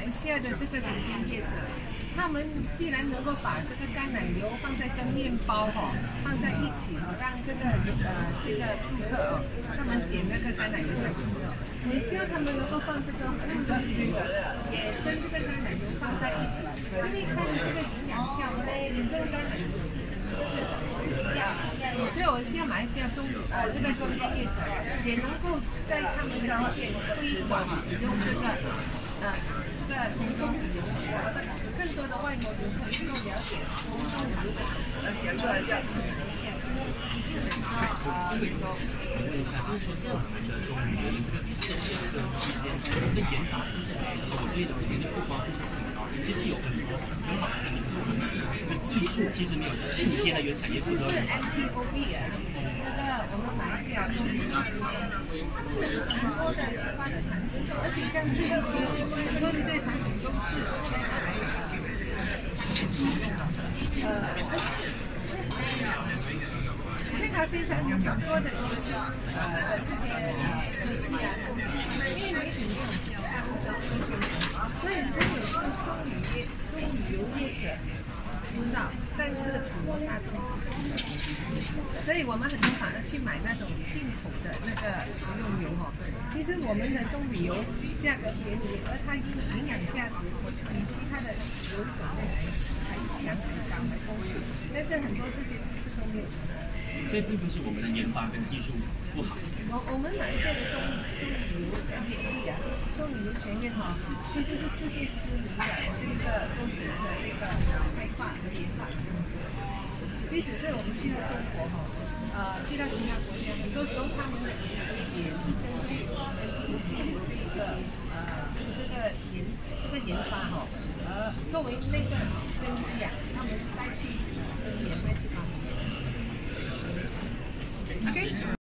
来西亚的这个酒店业者，他们既然能够把这个橄榄油放在跟面包放在一起让这个住客他们点那个橄榄油来吃也希望他们能够放这个红棕榈油，也跟这个橄榄油放在一起，因为它的这个营养效果跟橄榄油是一样的。所以我希望马来西亚这个酒店业者也能够在他们的酒店推广使用这个红棕榈油，使更多的外国游客能够了解红棕榈油的是马来西亚。 这个我想问一下，就是说现在我们的棕榈油的这个制作的期间，这个研发是不是很多？我对里面的不光度是很高，其实有很多很好的产品，可是我们的技术其实没有这一些的原产业不合。 是 MPOB 那个我们马来西亚棕榈油这边，很多的研发的产品，而且像这一些很多的这些产品都是在马来西亚所以它宣传很多的这些科技产品，因为媒体没有所以只有是棕榈油业者知道，但是普罗大众，所以我们很多反而去买那种进口的那个食用油其实我们的棕榈油价格便宜，而它营养价值比其他的油种类还强很高很丰富，但是很多这些知识都没有。 所以并不是我们的研发跟技术不好。 我们马来西亚的棕榈油MPOB棕榈油学院其实是世界知名的，是一个棕榈油的这个开发和研发的公司。即使是我们去到中国去到其他国家，很多时候他们的研究也是根据MPOB这个研发作为那个根基